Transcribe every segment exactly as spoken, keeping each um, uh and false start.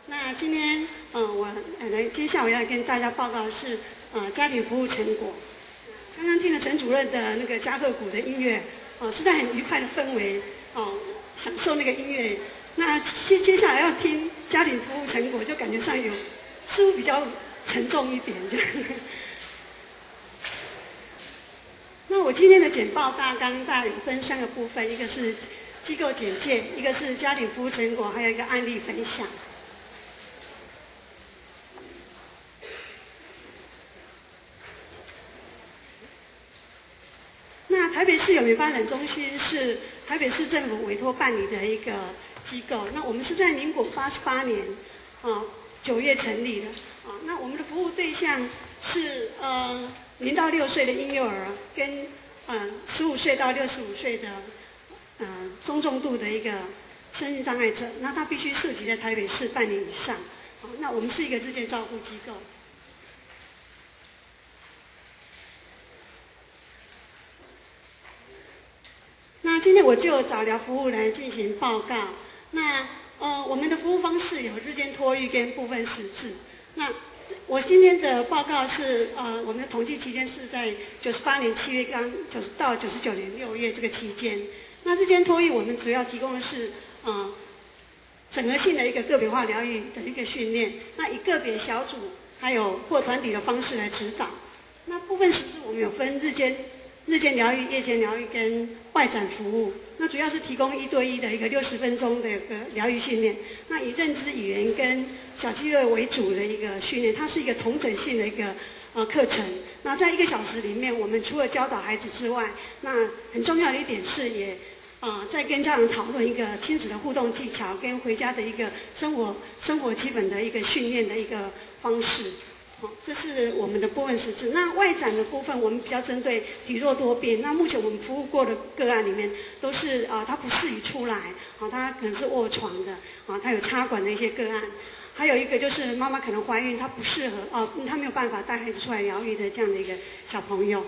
那今天，呃，我呃来，接下来我要跟大家报告的是，呃，家庭服务成果。刚刚听了陈主任的那个加贺鼓的音乐，哦、呃，是在很愉快的氛围，哦、呃，享受那个音乐。那接接下来要听家庭服务成果，就感觉上有似乎比较沉重一点这样。那我今天的简报大纲大概有分三个部分，一个是机构简介，一个是家庭服务成果，还有一个案例分享。那台北市有缘发展中心是台北市政府委托办理的一个机构。那我们是在民国八十八年啊九月成立的啊。那我们的服务对象是呃零到六岁的婴幼儿跟呃十五岁到六十五岁的呃中重度的一个身心障碍者。那他必须涉及在台北市半年以上。啊，那我们是一个日间照顾机构。那今天我就早疗服务来进行报告。那呃，我们的服务方式有日间托育跟部分实质。那我今天的报告是呃，我们的统计期间是在九十八年七月刚九十到九十九年六月这个期间。那日间托育我们主要提供的是呃整合性的一个个别化疗愈的一个训练。那以个别小组还有或团体的方式来指导。那部分实质我们有分日间。日间疗愈、夜间疗愈跟外展服务，那主要是提供一对一的一个六十分钟的一个疗愈训练。那以认知语言跟小肌肉为主的一个训练，它是一个同整性的一个呃课程。那在一个小时里面，我们除了教导孩子之外，那很重要的一点是也呃在跟家长讨论一个亲子的互动技巧，跟回家的一个生活生活基本的一个训练的一个方式。好，这是我们的部分实质。那外展的部分，我们比较针对体弱多病。那目前我们服务过的个案里面，都是啊、呃，他不适宜出来，啊，他可能是卧床的，啊，他有插管的一些个案。还有一个就是妈妈可能怀孕，她不适合，哦、啊，她没有办法带孩子出来疗愈的这样的一个小朋友。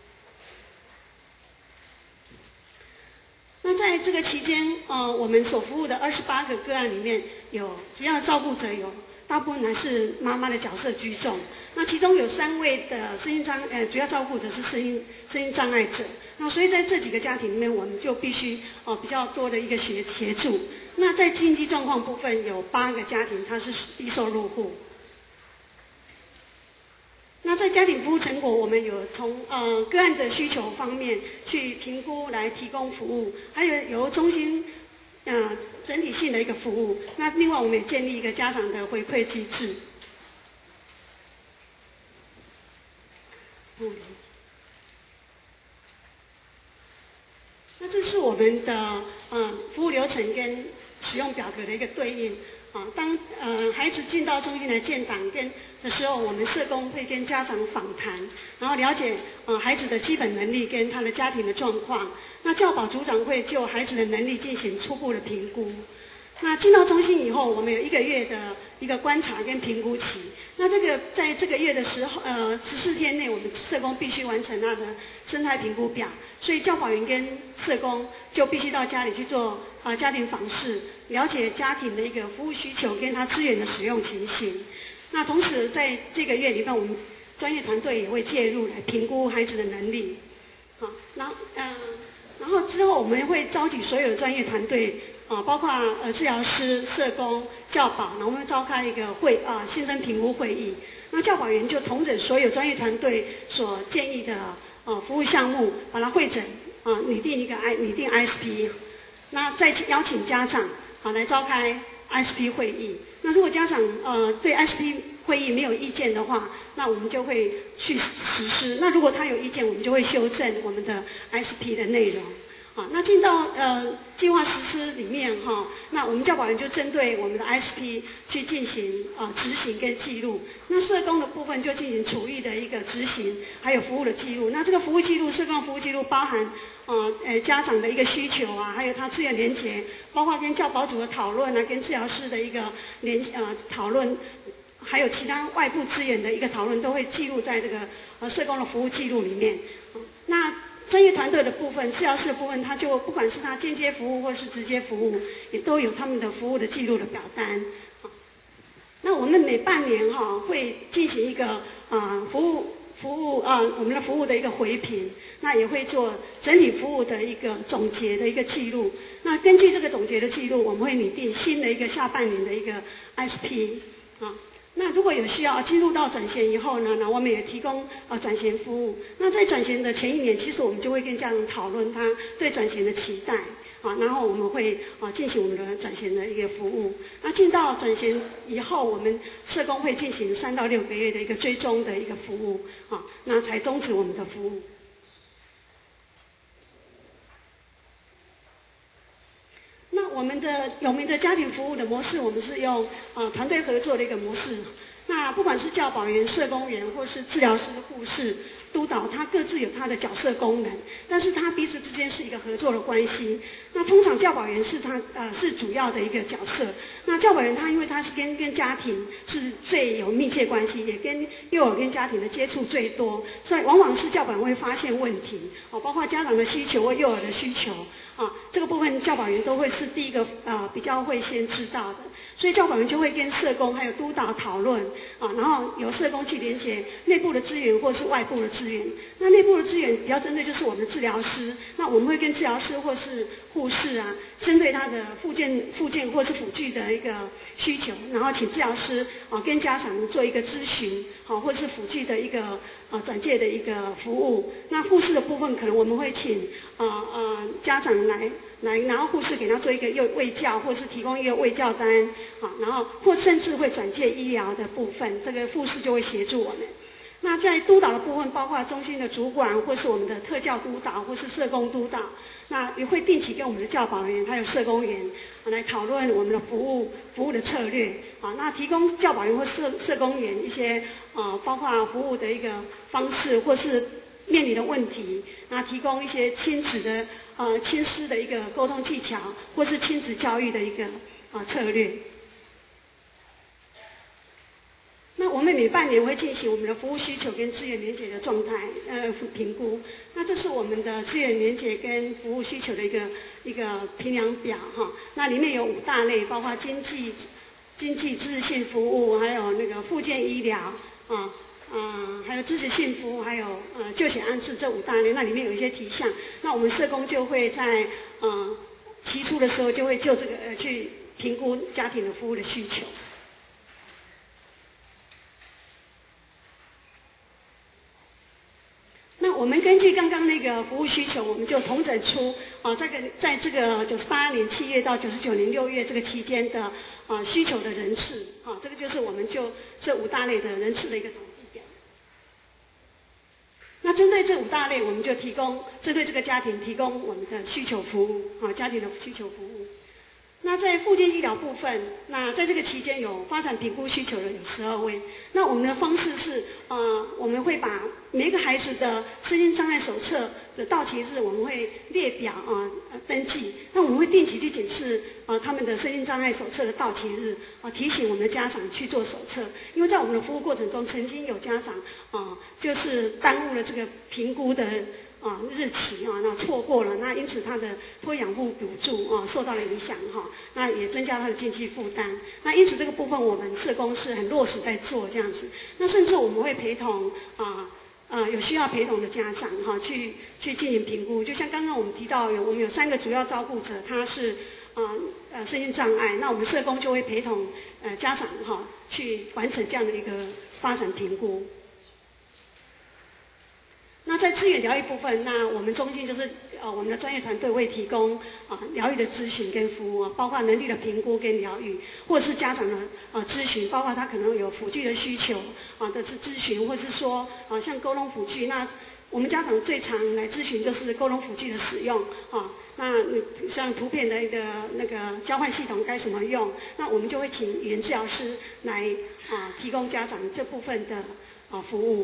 那在这个期间，呃，我们所服务的二十八个个案里面，有主要的照顾者有。大部分还是妈妈的角色居重，那其中有三位的身心障呃主要照顾者是身心身心障碍者，那所以在这几个家庭里面，我们就必须哦、呃、比较多的一个协协助。那在经济状况部分，有八个家庭它是低收入户。那在家庭服务成果，我们有从呃个案的需求方面去评估来提供服务，还有由中心呃。整体性的一个服务。那另外，我们也建立一个家长的回馈机制。嗯，那这是我们的呃服务流程跟使用表格的一个对应。啊，当呃孩子进到中心来建档跟的时候，我们社工会跟家长访谈，然后了解呃孩子的基本能力跟他的家庭的状况。那教保组长会就孩子的能力进行初步的评估。那进到中心以后，我们有一个月的一个观察跟评估期。那这个在这个月的时候，呃，十四天内，我们社工必须完成他的生态评估表，所以教保员跟社工就必须到家里去做啊、呃、家庭访视，了解家庭的一个服务需求跟他资源的使用情形。那同时在这个月里面，我们专业团队也会介入来评估孩子的能力。好，然后嗯、呃，然后之后我们会召集所有的专业团队。啊，包括呃治疗师、社工、教保，然后我们会召开一个会啊新生评估会议。那教保员就统整所有专业团队所建议的呃服务项目，把它汇整啊拟定一个 I 拟定 I S P， 那再邀请家长啊来召开 I S P 会议。那如果家长呃对 I S P 会议没有意见的话，那我们就会去实施。那如果他有意见，我们就会修正我们的 I S P 的内容。好，那进到呃计划实施里面哈，那我们教保员就针对我们的 I S P 去进行呃执行跟记录。那社工的部分就进行处遇的一个执行，还有服务的记录。那这个服务记录，社工的服务记录包含呃呃家长的一个需求啊，还有他资源连结，包括跟教保组的讨论啊，跟治疗师的一个联呃讨论，还有其他外部资源的一个讨论，都会记录在这个呃社工的服务记录里面。那专业团队的部分，治疗师的部分，他就不管是他间接服务或是直接服务，也都有他们的服务的记录的表单。 那我们每半年哈、哦、会进行一个啊、呃、服务服务啊、呃、我们的服务的一个回评，那也会做整体服务的一个总结的一个记录。那根据这个总结的记录，我们会拟定新的一个下半年的一个 S P 啊。那如果有需要进入到转衔以后呢，那我们也提供啊转衔服务。那在转衔的前一年，其实我们就会跟家长讨论他对转衔的期待。啊，然后我们会啊进行我们的转衔的一个服务。那进到转衔以后，我们社工会进行三到六个月的一个追踪的一个服务，啊，那才终止我们的服务。那我们的有名的家庭服务的模式，我们是用啊团队合作的一个模式。那不管是教保员、社工员，或是治疗师、护士。督导他各自有他的角色功能，但是他彼此之间是一个合作的关系。那通常教保员是他呃是主要的一个角色。那教保员他因为他是跟跟家庭是最有密切关系，也跟幼儿跟家庭的接触最多，所以往往是教保员会发现问题，哦，包括家长的需求或幼儿的需求，啊，这个部分教保员都会是第一个呃比较会先知道的。所以教保员就会跟社工还有督导讨论啊，然后由社工去连接内部的资源或是外部的资源。那内部的资源比较针对就是我们的治疗师，那我们会跟治疗师或是护士啊，针对他的复健、复健或是辅具的一个需求，然后请治疗师啊跟家长做一个咨询，好、啊，或是辅具的一个啊转介的一个服务。那护士的部分可能我们会请啊啊家长来。来，然后护士给他做一个幼卫教，或是提供一个卫教单，啊，然后或甚至会转介医疗的部分，这个护士就会协助我们。那在督导的部分，包括中心的主管，或是我们的特教督导，或是社工督导，那也会定期跟我们的教保员还有社工员啊来讨论我们的服务服务的策略，啊，那提供教保员或社社工员一些啊，包括服务的一个方式，或是面临的问题，那提供一些亲子的。呃，亲师的一个沟通技巧，或是亲子教育的一个呃策略。那我们每半年会进行我们的服务需求跟资源连结的状态呃评估。那这是我们的资源连结跟服务需求的一个一个评量表哈。那里面有五大类，包括经济、经济支持性服务，还有那个复健医疗啊。呃，还有支持性服务，还有呃就险安置这五大类，那里面有一些题项，那我们社工就会在呃提出的时候，就会就这个呃去评估家庭的服务的需求。那我们根据刚刚那个服务需求，我们就统整出啊、呃，这个在这个九十八年七月到九十九年六月这个期间的啊、呃、需求的人次，啊，这个就是我们就这五大类的人次的一个统计。那针对这五大类，我们就提供针对这个家庭提供我们的需求服务啊，家庭的需求服务。那在复健医疗部分，那在这个期间有发展评估需求的有十二位。那我们的方式是，呃，我们会把每一个孩子的身心障碍手册的到期日，我们会列表啊、呃、登记。那我们会定期去检视啊、呃、他们的身心障碍手册的到期日啊、呃，提醒我们的家长去做手册。因为在我们的服务过程中，曾经有家长啊、呃、就是耽误了这个评估的。啊，日期啊，那错过了，那因此他的托养护补助啊受到了影响哈、啊，那也增加他的经济负担。那因此这个部分我们社工是很落实在做这样子。那甚至我们会陪同啊呃有需要陪同的家长哈、啊、去去进行评估。就像刚刚我们提到有我们有三个主要照顾者，他是啊呃身心障碍，那我们社工就会陪同呃家长哈、啊、去完成这样的一个发展评估。那在资源疗愈部分，那我们中心就是呃我们的专业团队会提供啊疗愈的咨询跟服务，包括能力的评估跟疗愈，或者是家长的呃咨询，包括他可能有辅具的需求啊的咨咨询，或者是说啊像沟通辅具，那我们家长最常来咨询就是沟通辅具的使用啊，那像图片的一个那个交换系统该怎么用，那我们就会请语言治疗师来啊提供家长这部分的啊服务。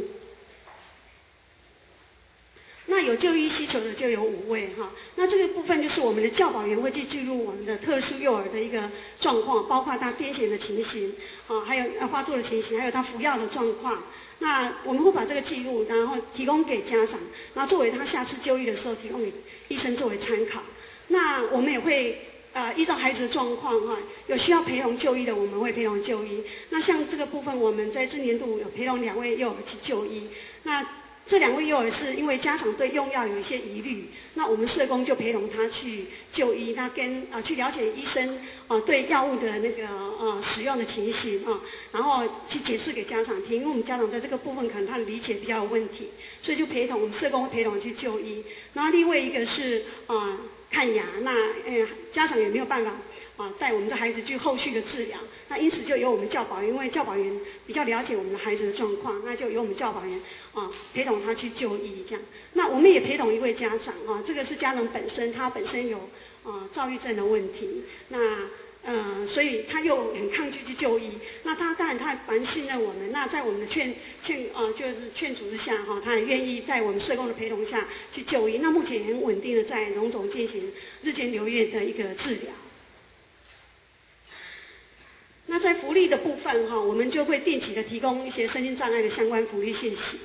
那有就医需求的就有五位哈，那这个部分就是我们的教保员会去记录我们的特殊幼儿的一个状况，包括他癫痫的情形，啊，还有发作的情形，还有他服药的状况。那我们会把这个记录，然后提供给家长，然后作为他下次就医的时候提供给医生作为参考。那我们也会呃，依照孩子的状况哈，有需要陪同就医的，我们会陪同就医。那像这个部分，我们在这年度有陪同两位幼儿去就医。那这两位幼儿是因为家长对用药有一些疑虑，那我们社工就陪同他去就医，那跟啊、呃、去了解医生啊、呃、对药物的那个呃使用的情形啊，然后去解释给家长听，因为我们家长在这个部分可能他的理解比较有问题，所以就陪同我们社工会陪同去就医。然后另外一个是啊。呃看牙，那呃家长也没有办法啊带我们的孩子去后续的治疗，那因此就由我们教保员，因为教保员比较了解我们的孩子的状况，那就由我们教保员啊陪同他去就医这样。那我们也陪同一位家长啊，这个是家长本身他本身有啊躁郁症的问题，那。呃，所以他又很抗拒去就医。那他当然他蛮信任我们。那在我们的劝劝呃就是劝阻之下哈，他也愿意在我们社工的陪同下去就医。那目前也很稳定的在荣总进行日间留院的一个治疗。那在福利的部分哈，我们就会定期的提供一些身心障碍的相关福利信息。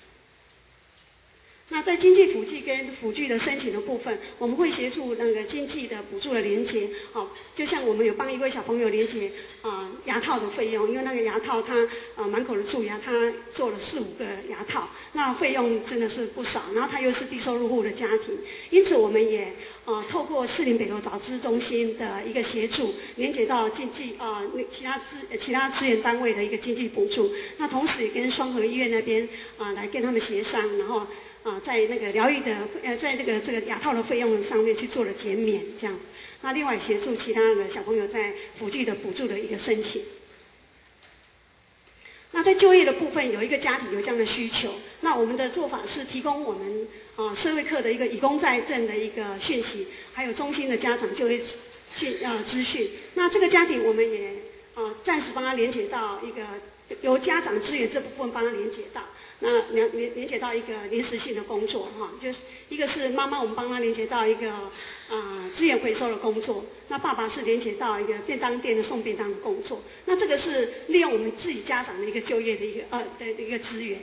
那在经济辅具跟辅具的申请的部分，我们会协助那个经济的补助的连结，好，就像我们有帮一位小朋友连结啊、呃、牙套的费用，因为那个牙套他呃满口的蛀牙，他做了四五个牙套，那费用真的是不少，然后他又是低收入户的家庭，因此我们也呃透过士林北投早知中心的一个协助，连结到经济啊、呃、其他资其他资源单位的一个经济补助，那同时也跟双和医院那边啊、呃、来跟他们协商，然后。啊，在那个疗愈的呃，在这个这个牙套的费用上面去做了减免，这样。那另外协助其他的小朋友在辅具的补助的一个申请。那在就业的部分，有一个家庭有这样的需求，那我们的做法是提供我们啊社会课的一个以工在证的一个讯息，还有中心的家长就业讯呃资讯。那这个家庭我们也啊暂时帮他连接到一个由家长资源这部分帮他连接到。那连连连接到一个临时性的工作哈，就是一个是妈妈，我们帮她连接到一个啊、呃、资源回收的工作，那爸爸是连接到一个便当店的送便当的工作，那这个是利用我们自己家长的一个就业的一个呃的一个资源。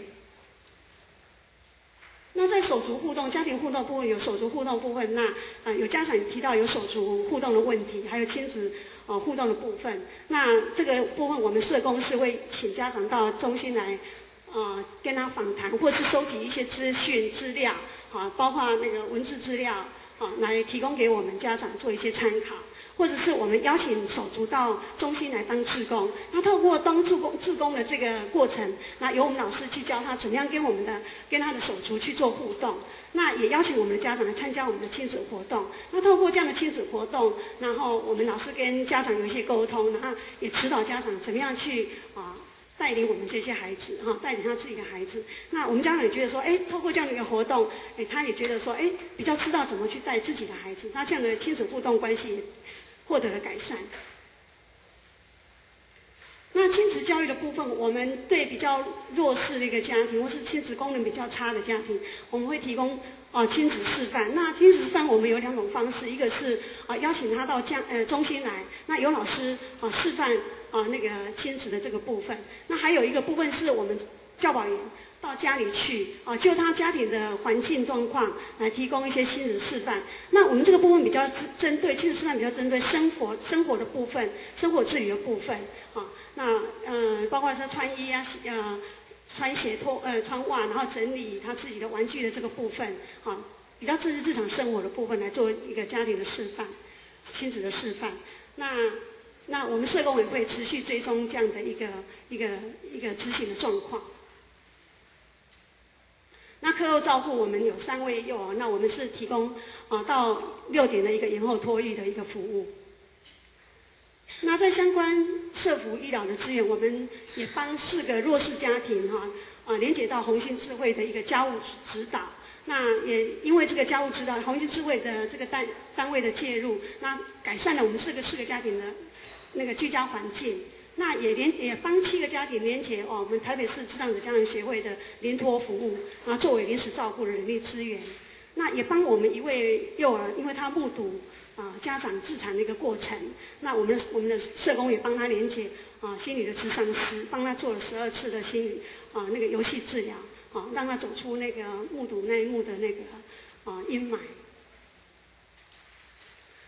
那在手足互动、家庭互动部分有手足互动部分，那啊、呃、有家长提到有手足互动的问题，还有亲子呃互动的部分，那这个部分我们社工是会请家长到中心来。呃，跟他访谈，或是收集一些资讯资料，啊，包括那个文字资料，啊，来提供给我们家长做一些参考，或者是我们邀请手足到中心来当志工。那透过当志工志工的这个过程，那由我们老师去教他怎么样跟我们的跟他的手足去做互动。那也邀请我们的家长来参加我们的亲子活动。那透过这样的亲子活动，然后我们老师跟家长有一些沟通，然后也指导家长怎么样去啊。带领我们这些孩子哈，带领他自己的孩子。那我们家长也觉得说，哎，透过这样的一个活动，哎，他也觉得说，哎，比较知道怎么去带自己的孩子。那这样的亲子互动关系也获得了改善。那亲子教育的部分，我们对比较弱势的一个家庭，或是亲子功能比较差的家庭，我们会提供啊、呃、亲子示范。那亲子示范我们有两种方式，一个是啊、呃、邀请他到家呃中心来，那有老师啊、呃、示范。啊，那个亲子的这个部分，那还有一个部分是我们教保员到家里去啊，就他家庭的环境状况来提供一些亲子示范。那我们这个部分比较针对亲子示范，比较针对生活生活的部分，生活自理的部分啊。那呃，包括说穿衣啊，呃，穿鞋脱呃穿袜，然后整理他自己的玩具的这个部分啊，比较这是日常生活的部分来做一个家庭的示范，亲子的示范。那。那我们社工也会持续追踪这样的一个一个一个执行的状况。那课后照顾我们有三位幼儿，那我们是提供啊到六点的一个延后托育的一个服务。那在相关社福医疗的资源，我们也帮四个弱势家庭哈啊连接到红星智慧的一个家务指导。那也因为这个家务指导，红星智慧的这个单单位的介入，那改善了我们四个四个家庭的。那个居家环境，那也连也帮七个家庭连结哦，我们台北市智障者家庭协会的临托服务，啊，作为临时照顾的人力资源，那也帮我们一位幼儿，因为他目睹啊家长自残的一个过程，那我们我们的社工也帮他连结啊心理的咨商师，帮他做了十二次的心理啊那个游戏治疗，啊让他走出那个目睹那一幕的那个啊阴霾。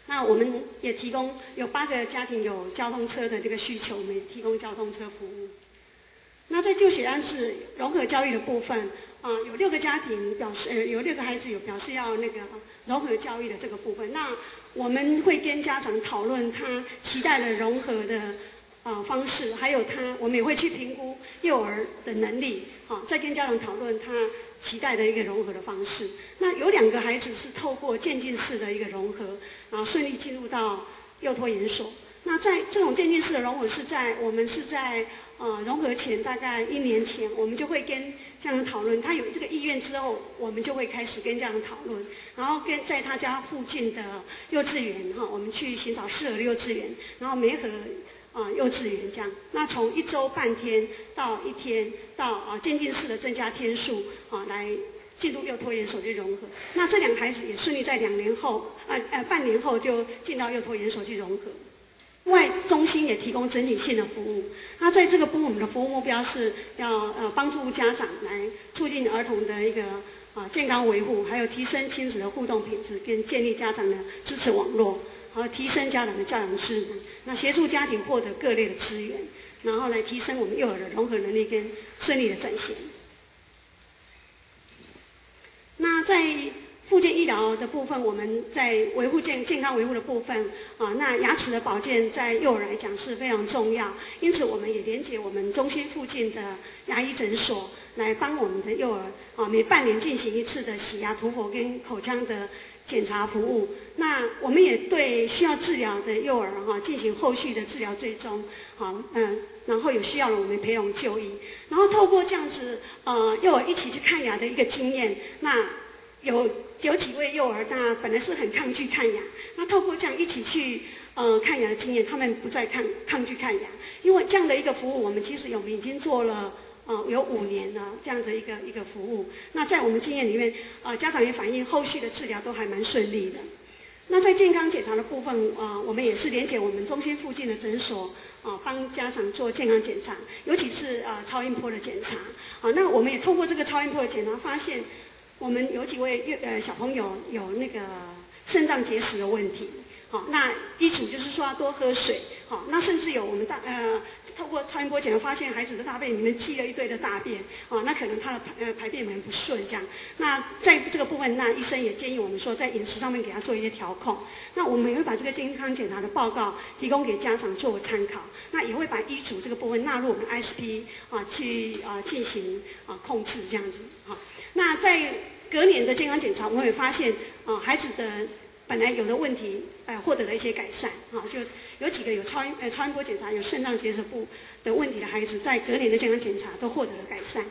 那我们也提供有八个家庭有交通车的这个需求，我们也提供交通车服务。那在就学安置融合教育的部分，啊、呃，有六个家庭表示，呃，有六个孩子有表示要那个融合教育的这个部分。那我们会跟家长讨论他期待的融合的呃方式，还有他，我们也会去评估幼儿的能力，啊，再跟家长讨论他期待的一个融合的方式。那有两个孩子是透过渐进式的一个融合，然后顺利进入到幼托研所。那在这种渐进式的融合是在我们是在呃融合前大概一年前，我们就会跟家长讨论，他有这个意愿之后，我们就会开始跟家长讨论，然后跟在他家附近的幼稚园哈，我们去寻找适合的幼稚园，然后媒合啊、呃、幼稚园这样。那从一周半天到一天到啊渐进式的增加天数啊来进入幼托研所去融合。那这两个孩子也顺利在两年后呃呃半年后就进到幼托研所去融合。另外，中心也提供整体性的服务。那在这个部分，我们的服务目标是要呃帮助家长来促进儿童的一个啊、呃、健康维护，还有提升亲子的互动品质，跟建立家长的支持网络，和提升家长的教养智能。那协助家庭获得各类的资源，然后来提升我们幼儿的融合能力跟顺利的转型。那在复健医疗的部分，我们在维护健健康维护的部分啊，那牙齿的保健在幼儿来讲是非常重要，因此我们也连结我们中心附近的牙医诊所，来帮我们的幼儿啊每半年进行一次的洗牙、涂氟跟口腔的检查服务。那我们也对需要治疗的幼儿哈、啊、进行后续的治疗追踪，好嗯，然后有需要的我们陪同就医，然后透过这样子呃幼儿一起去看牙的一个经验，那有。有几位幼儿，那本来是很抗拒看牙，那透过这样一起去呃看牙的经验，他们不再抗抗拒看牙，因为这样的一个服务，我们其实我们已经做了呃有五年了这样的一个一个服务。那在我们经验里面，呃家长也反映后续的治疗都还蛮顺利的。那在健康检查的部分，呃我们也是连结我们中心附近的诊所，啊、呃、帮家长做健康检查，尤其是呃超音波的检查。啊、呃、那我们也透过这个超音波的检查发现。我们有几位呃小朋友有那个肾脏结石的问题，好，那医嘱就是说要多喝水，好，那甚至有我们大呃透过超音波检查发现孩子的大便里面积了一堆的大便，哦，那可能他的排呃排便很不顺这样。那在这个部分，那医生也建议我们说在饮食上面给他做一些调控。那我们也会把这个健康检查的报告提供给家长做参考，那也会把医嘱这个部分纳入我们 I S P 啊去啊进行啊控制这样子，好。那在隔年的健康检查，我们也发现，啊、呃，孩子的本来有的问题，呃，获得了一些改善，啊、就有几个有超音呃超音波检查有肾脏结石部的问题的孩子，在隔年的健康检查都获得了改善。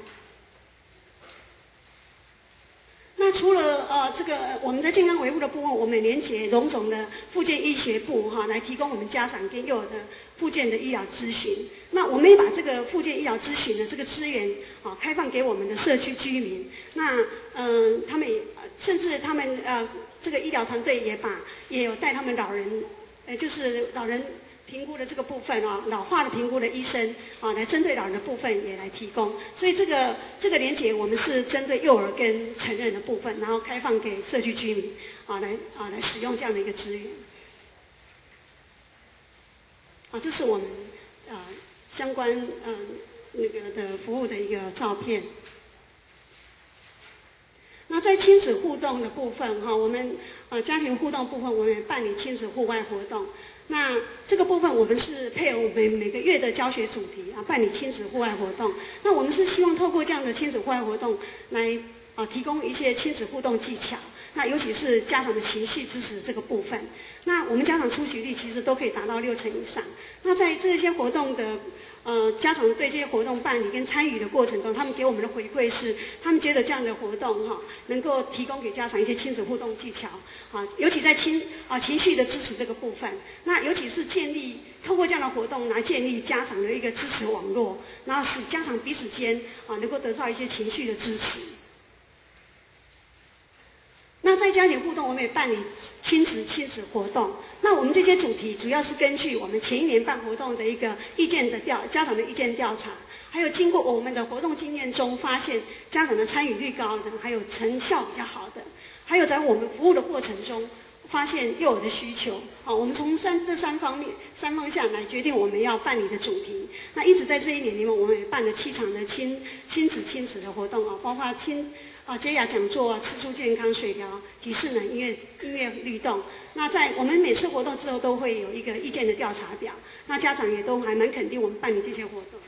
那除了呃这个我们在健康维护的部分，我们也连结荣总的复健医学部哈、啊，来提供我们家长跟幼儿的复健的医疗咨询。那我们也把这个复健医疗咨询的这个资源啊开放给我们的社区居民。那嗯、呃，他们也甚至他们呃这个医疗团队也把也有带他们老人，呃就是老人。评估的这个部分啊，老化的评估的医生啊，来针对老人的部分也来提供，所以这个这个连结我们是针对幼儿跟成人的部分，然后开放给社区居民啊来啊来使用这样的一个资源。啊，这是我们呃相关嗯、呃、那个的服务的一个照片。那在亲子互动的部分哈，我们呃家庭互动部分，我们也办理亲子户外活动。那这个部分我们是配合我们每个月的教学主题啊，办理亲子户外活动。那我们是希望透过这样的亲子户外活动来啊提供一些亲子互动技巧。那尤其是家长的情绪支持这个部分，那我们家长出席率其实都可以达到六成以上。那在这些活动的呃家长对这些活动办理跟参与的过程中，他们给我们的回馈是，他们觉得这样的活动哈，能够提供给家长一些亲子互动技巧啊，尤其在亲啊情绪的支持这个部分，那尤其是建立透过这样的活动来建立家长的一个支持网络，然后使家长彼此间啊能够得到一些情绪的支持。那在家庭互动，我们也办理亲子亲子活动。那我们这些主题主要是根据我们前一年办活动的一个意见的调，家长的意见调查，还有经过我们的活动经验中发现家长的参与率高的，还有成效比较好的，还有在我们服务的过程中， 发现幼儿的需求，好，我们从三这三方面三方向来决定我们要办理的主题。那一直在这一年里面，我们也办了七场的亲亲子亲子的活动啊，包括亲啊洁雅讲座啊、吃素健康、水疗、体适能、音乐音乐律动。那在我们每次活动之后都会有一个意见的调查表，那家长也都还蛮肯定我们办理这些活动。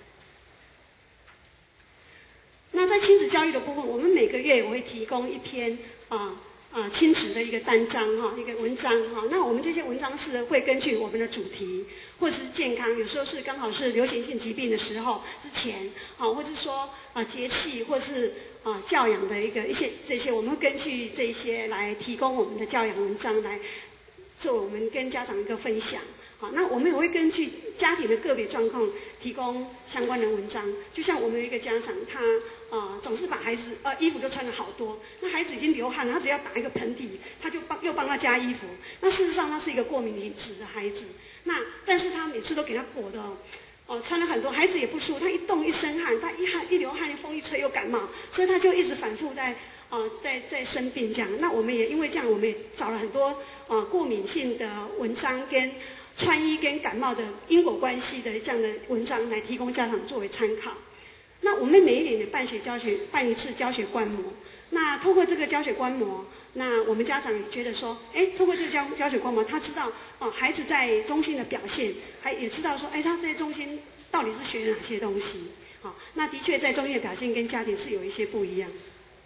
那在亲子教育的部分，我们每个月也会提供一篇啊。啊，亲子的一个单章哈，一个文章哈。那我们这些文章是会根据我们的主题，或者是健康，有时候是刚好是流行性疾病的时候之前，啊，或者说啊节气，或是啊教养的一个一些这些，我们会根据这些来提供我们的教养文章，来做我们跟家长一个分享。好，那我们也会根据家庭的个别状况提供相关的文章。就像我们有一个家长，他啊、呃、总是把孩子呃衣服都穿了好多，那孩子已经流汗了，他只要打一个喷嚏，他就帮又帮他加衣服。那事实上他是一个过敏体质的孩子，那但是他每次都给他裹的哦、呃、穿了很多，孩子也不舒服，他一动一身汗，他一汗一流汗，风一吹又感冒，所以他就一直反复在。啊、呃，在在生病这样，那我们也因为这样，我们也找了很多啊、呃、过敏性的文章跟穿衣跟感冒的因果关系的这样的文章来提供家长作为参考。那我们每一年的办学教学办一次教学观摩，那透过这个教学观摩，那我们家长也觉得说，哎，透过这个教教学观摩，他知道哦孩子在中心的表现，还也知道说，哎，他在中心到底是学了哪些东西。好，那的确在中心的表现跟家庭是有一些不一样。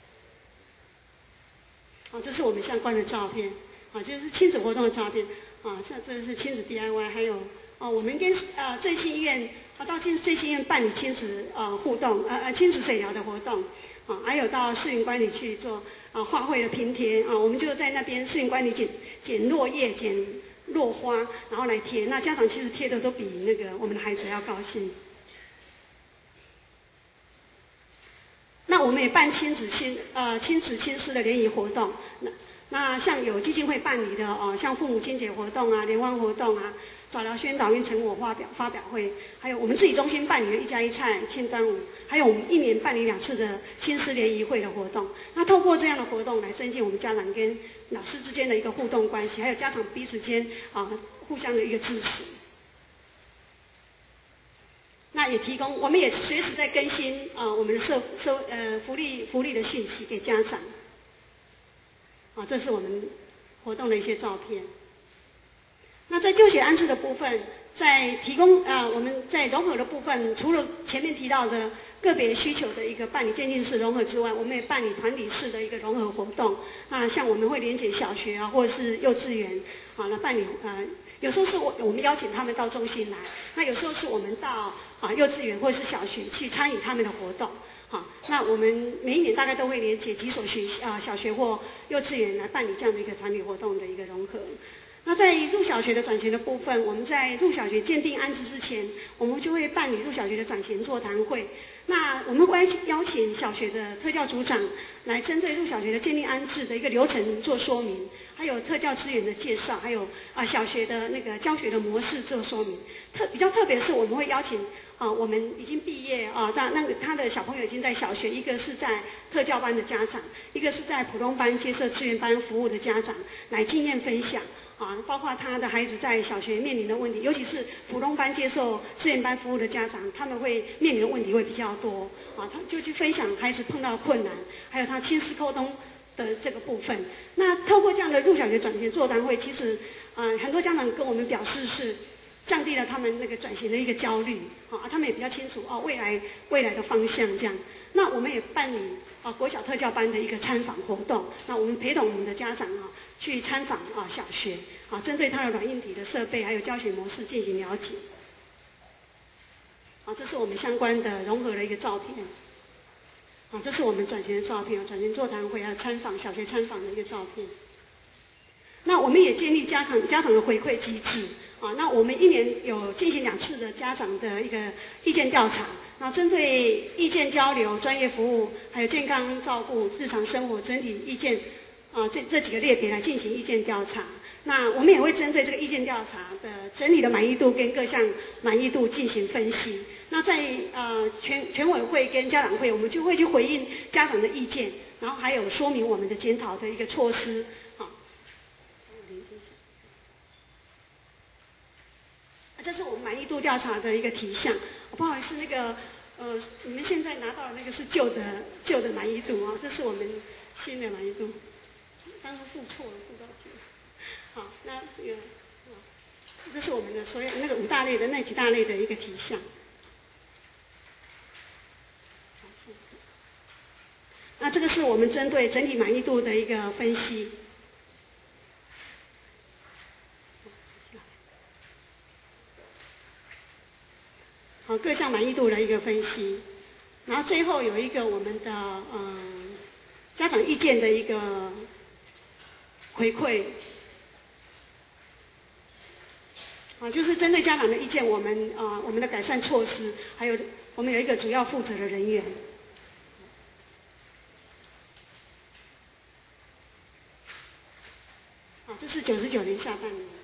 啊，这是我们相关的照片，啊，就是亲子活动的照片，啊，这这是亲子 D I Y， 还有啊，我们跟呃振兴医院啊到亲振兴医院办理亲子呃互动，呃呃亲子水疗的活动，啊，还有到士林官里去做啊花卉的拼贴，啊，我们就在那边士林官里捡捡落叶、捡落花，然后来贴，那家长其实贴的都比那个我们的孩子要高兴。那我们也办亲子亲呃亲子亲师的联谊活动，那那像有基金会办理的哦，像父母亲节活动啊、联欢活动啊、早疗宣导跟成果发表发表会，还有我们自己中心办理的一家一菜、庆端午，还有我们一年办理两次的亲师联谊会的活动。那透过这样的活动来增进我们家长跟老师之间的一个互动关系，还有家长彼此间啊互相的一个支持。那也提供，我们也随时在更新啊、呃、我们的社社呃福利福利的讯息给家长。啊，这是我们活动的一些照片。那在就学安置的部分，在提供啊、呃、我们在融合的部分，除了前面提到的个别需求的一个办理渐进式融合之外，我们也办理团体式的一个融合活动。那像我们会连结小学啊，或者是幼稚园啊来办理啊。呃有时候是我我们邀请他们到中心来，那有时候是我们到啊幼稚园或者是小学去参与他们的活动。好，那我们每一年大概都会连结几所学啊小学或幼稚园来办理这样的一个团体活动的一个融合。那在入小学的转型的部分，我们在入小学鉴定安置之前，我们就会办理入小学的转型座谈会。那我们会邀请小学的特教组长来针对入小学的鉴定安置的一个流程做说明，还有特教资源的介绍，还有啊小学的那个教学的模式做说明。特比较特别是我们会邀请啊我们已经毕业啊，那那个他的小朋友已经在小学，一个是在特教班的家长，一个是在普通班接受志愿班服务的家长来经验分享。啊，包括他的孩子在小学面临的问题，尤其是普通班接受志愿班服务的家长，他们会面临的问题会比较多。啊，他就去分享孩子碰到的困难，还有他亲师沟通的这个部分。那透过这样的入小学转型座谈会，其实啊、呃，很多家长跟我们表示是降低了他们那个转型的一个焦虑。啊，他们也比较清楚哦未来未来的方向这样。那我们也办理啊国小特教班的一个参访活动，那我们陪同我们的家长啊去参访啊小学。啊，针对它的软硬体的设备还有教学模式进行了解。啊，这是我们相关的融合的一个照片。啊，这是我们转型的照片，转型座谈会还有参访小学参访的一个照片。那我们也建立家长家长的回馈机制。啊，那我们一年有进行两次的家长的一个意见调查。那针对意见交流、专业服务，还有健康照顾、日常生活整体意见，啊，这这几个类别来进行意见调查。那我们也会针对这个意见调查的整体的满意度跟各项满意度进行分析。那在呃全全委会跟家长会，我们就会去回应家长的意见，然后还有说明我们的检讨的一个措施。好， 意度调查的一个题项。不好意思，那个呃，你们现在拿到的那个是旧的旧的满意度啊，这是我们新的满意度。当初付错了，付到旧。好，那这个，这是我们的所有那个五大类的那几大类的一个题项。那这个是我们针对整体满意度的一个分析。好，各项满意度的一个分析，然后最后有一个我们的嗯家长意见的一个回馈。啊，就是针对家长的意见，我们啊、呃、我们的改善措施，还有我们有一个主要负责的人员。啊，这是九十九年下半年的。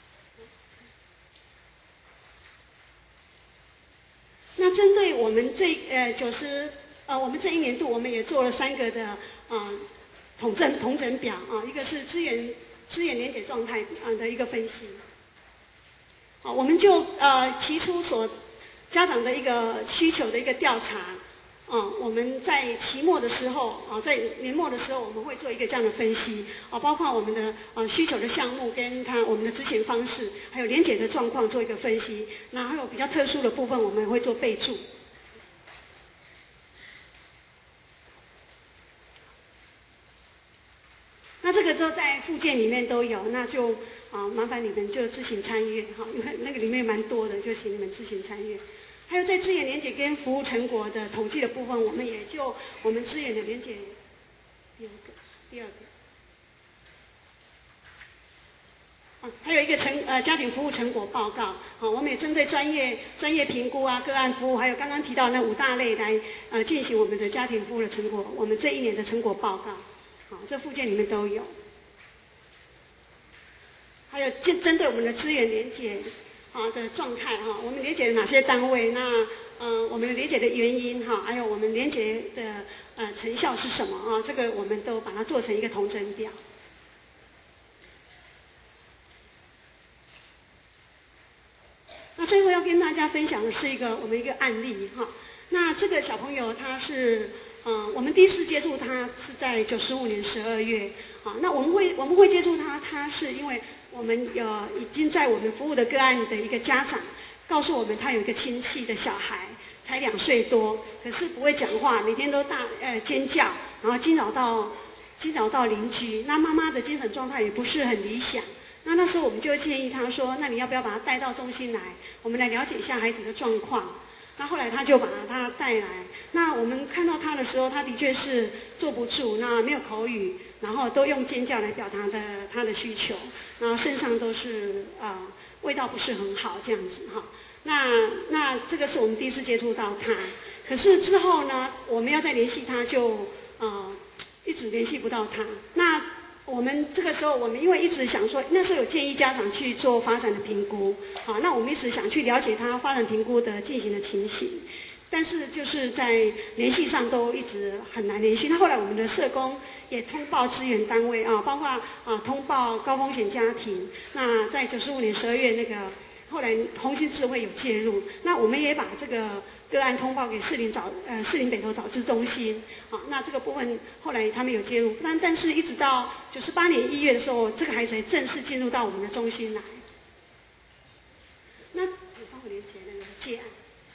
那针对我们这呃九十呃我们这一年度，我们也做了三个的啊、呃、统整统整表啊，一个是资源资源连结状态啊的一个分析。啊，我们就呃提出所家长的一个需求的一个调查，啊，我们在期末的时候啊，在年末的时候，我们会做一个这样的分析，啊，包括我们的呃需求的项目跟它我们的执行方式，还有连结的状况做一个分析，那还有比较特殊的部分，我们会做备注。那这个都在附件里面都有，那就啊麻烦你们就自行参阅哈，因为那个里面蛮多的，就请你们自行参阅。还有在资源连结跟服务成果的统计的部分，我们也就我们资源的连结第二个，第二个。啊，还有一个成呃家庭服务成果报告，好，我们也针对专业专业评估啊、个案服务，还有刚刚提到那五大类来呃进行我们的家庭服务的成果，我们这一年的成果报告。好，这附件里面都有，还有针针对我们的资源连结啊的状态哈，我们连结了哪些单位？那呃我们连结的原因哈，还有我们连结的呃成效是什么啊？这个我们都把它做成一个统整表。那最后要跟大家分享的是一个我们一个案例哈。那这个小朋友他是。嗯，我们第一次接触他是在九十五年十二月，啊，那我们会我们会接触他，他是因为我们有已经在我们服务的个案的一个家长告诉我们，他有一个亲戚的小孩才两岁多，可是不会讲话，每天都大呃尖叫，然后惊扰到惊扰到邻居，那妈妈的精神状态也不是很理想。那那时候我们就建议他说，那你要不要把他带到中心来，我们来了解一下孩子的状况。那后来他就把他带来，那我们看到他的时候，他的确是坐不住，那没有口语，然后都用尖叫来表达的他的需求，然后身上都是呃味道不是很好这样子哈。那那这个是我们第一次接触到他，可是之后呢，我们要再联系他就呃一直联系不到他。那我们这个时候，我们因为一直想说，那时候有建议家长去做发展的评估，好，那我们一直想去了解他发展评估的进行的情形，但是就是在联系上都一直很难联系。那后来我们的社工也通报资源单位啊，包括啊通报高风险家庭。那在九十五年十二月那个后来红星智慧有介入，那我们也把这个个案通报给士林早呃士林北投早知中心，好，那这个部分后来他们有介入，但但是一直到九十八年一月的时候，这个孩子才正式进入到我们的中心来。那你帮我连接那个接案，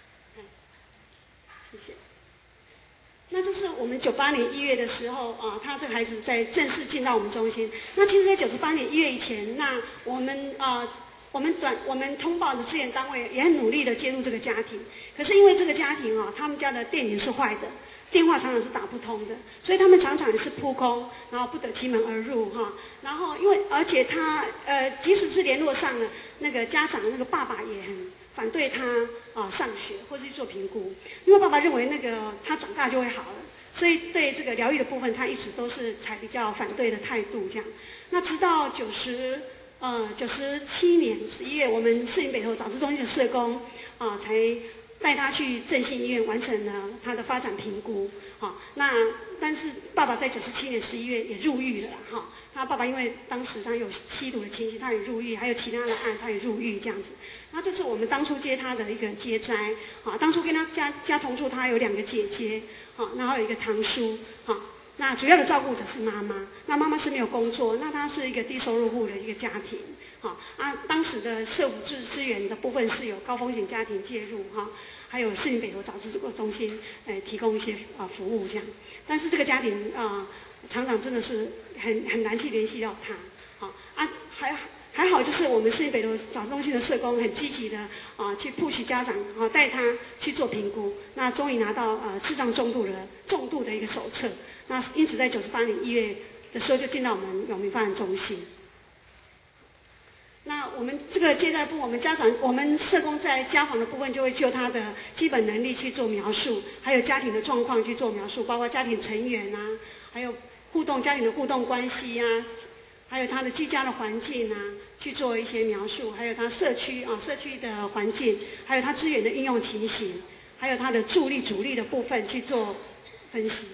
谢谢。那这是我们九八年一月的时候啊，他这个孩子在正式进到我们中心。那其实，在九十八年一月以前，那我们啊。我们转我们通报的资源单位也很努力的介入这个家庭，可是因为这个家庭啊，他们家的电铃是坏的，电话常常是打不通的，所以他们常常也是扑空，然后不得其门而入哈。然后因为而且他呃，即使是联络上了那个家长，那个爸爸也很反对他啊、呃、上学或是去做评估，因为爸爸认为那个他长大就会好了，所以对这个疗愈的部分，他一直都是采比较反对的态度这样。那直到九十。呃，九十七年十一月，我们士林北投早知中心的社工啊、呃，才带他去振兴医院完成了他的发展评估。好、啊，那但是爸爸在九十七年十一月也入狱了哈。 他爸爸因为当时他有吸毒的情形，他也入狱，还有其他的案，他也入狱这样子。那这是我们当初接他的一个接灾，啊，当初跟他家家同住，他有两个姐姐，啊，然后有一个堂叔，啊，那主要的照顾者是妈妈，那妈妈是没有工作，那他是一个低收入户的一个家庭，好啊，当时的社福资资源的部分是有高风险家庭介入，哈。还有士林北投早知中心，呃，提供一些啊服务这样，但是这个家庭啊，常常真的是很很难去联系到他，好啊，还还好就是我们士林北投早知中心的社工很积极的啊去 push 家长啊带他去做评估，那终于拿到呃智障重度的重度的一个手册，那因此在九十八年一月的时候就进到我们永明发展中心。那我们这个接待部，我们家长、我们社工在家访的部分，就会就他的基本能力去做描述，还有家庭的状况去做描述，包括家庭成员啊，还有互动家庭的互动关系啊，还有他的居家的环境啊，去做一些描述，还有他社区啊社区的环境，还有他资源的运用情形，还有他的助力主力的部分去做分析。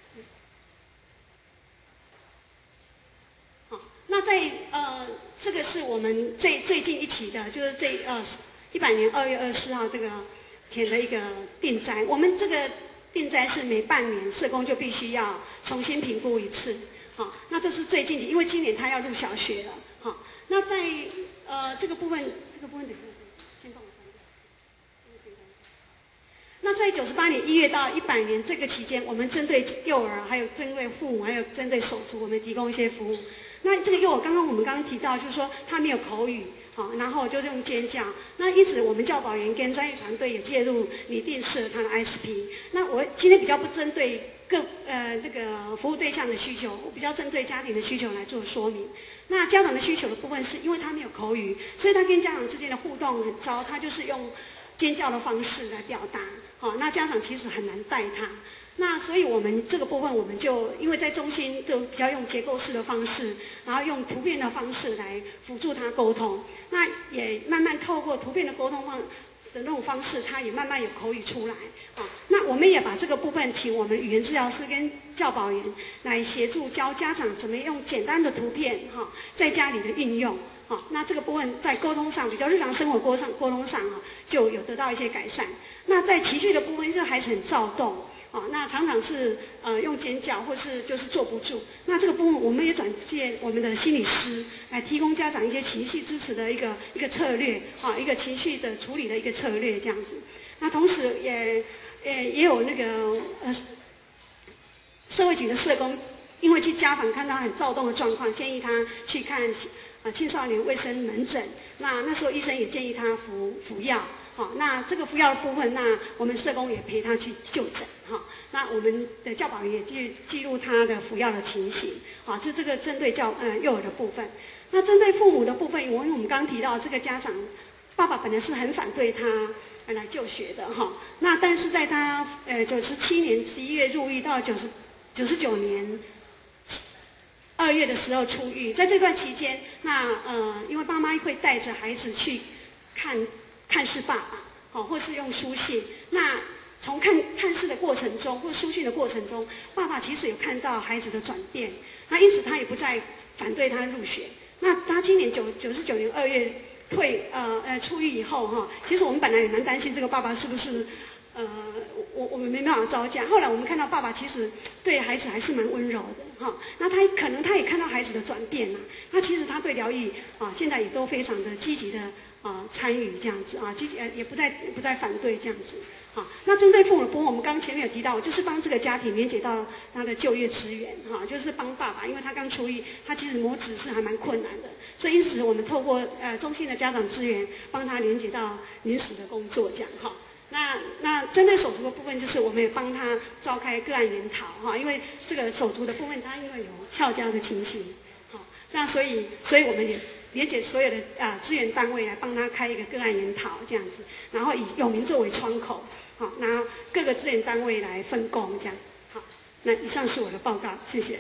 好，那在呃。这个是我们最最近一期的，就是这呃一百年二月二十四号这个填的一个定灾。我们这个定灾是每半年社工就必须要重新评估一次，好，那这是最近期，因为今年他要入小学了，好，那在呃这个部分，这个部分等一下，先帮我关掉。那在九十八年一月到一百年这个期间，我们针对幼儿，还有针对父母，还有针对手足，我们提供一些服务。那这个幼儿，刚刚我们刚刚提到，就是说他没有口语，好，然后就是用尖叫。那因此，我们教导员跟专业团队也介入拟定适合他的 I S P。那我今天比较不针对各呃这个服务对象的需求，我比较针对家庭的需求来做说明。那家长的需求的部分是因为他没有口语，所以他跟家长之间的互动很糟，他就是用尖叫的方式来表达。好，那家长其实很难带他。那所以我们这个部分，我们就因为在中心都比较用结构式的方式，然后用图片的方式来辅助他沟通。那也慢慢透过图片的沟通方的那种方式，他也慢慢有口语出来。啊，那我们也把这个部分请我们语言治疗师跟教保员来协助教家长怎么用简单的图片哈，在家里的运用。好，那这个部分在沟通上，比较日常生活沟上沟通上啊，就有得到一些改善。那在情绪的部分，这孩子很躁动。哦，那常常是呃用尖叫，或是就是坐不住。那这个部分我们也转介我们的心理师来提供家长一些情绪支持的一个一个策略，啊，一个情绪的处理的一个策略这样子。那同时也也也有那个呃社会局的社工，因为去家访看他很躁动的状况，建议他去看呃青少年卫生门诊。那那时候医生也建议他服服药。好，那这个服药的部分，那我们社工也陪他去就诊，哈。那我们的教保员也记记录他的服药的情形，好，是这个针对教呃幼儿的部分。那针对父母的部分，因为我们刚提到这个家长，爸爸本来是很反对他来就学的，哈。那但是在他呃九十七年十一月入狱到九十九十九年二月的时候出狱，在这段期间，那呃因为爸妈会带着孩子去看。看视爸爸，好，或是用书信。那从看看视的过程中，或书信的过程中，爸爸其实有看到孩子的转变。那因此他也不再反对他入学。那他今年九九十九年二月退呃呃出狱以后哈，其实我们本来也蛮担心这个爸爸是不是呃我我们没办法招架。后来我们看到爸爸其实对孩子还是蛮温柔的哈。那他可能他也看到孩子的转变啦。那其实他对疗愈啊现在也都非常的积极的。啊，参与这样子啊，积极呃也不再不再反对这样子，好，那针对父母的部分，我们刚刚前面有提到，就是帮这个家庭连接到他的就业资源，哈，就是帮爸爸，因为他刚出狱，他其实摸指是还蛮困难的，所以因此我们透过呃中心的家长资源，帮他连接到临时的工作这样哈。那那针对手足的部分，就是我们也帮他召开个案研讨哈，因为这个手足的部分，他因为有翘家的情形，好，那所以所以我们也。连接所有的啊资源单位来帮他开一个个案研讨这样子，然后以永明作为窗口，好，然后各个资源单位来分工这样。好，那以上是我的报告，谢谢。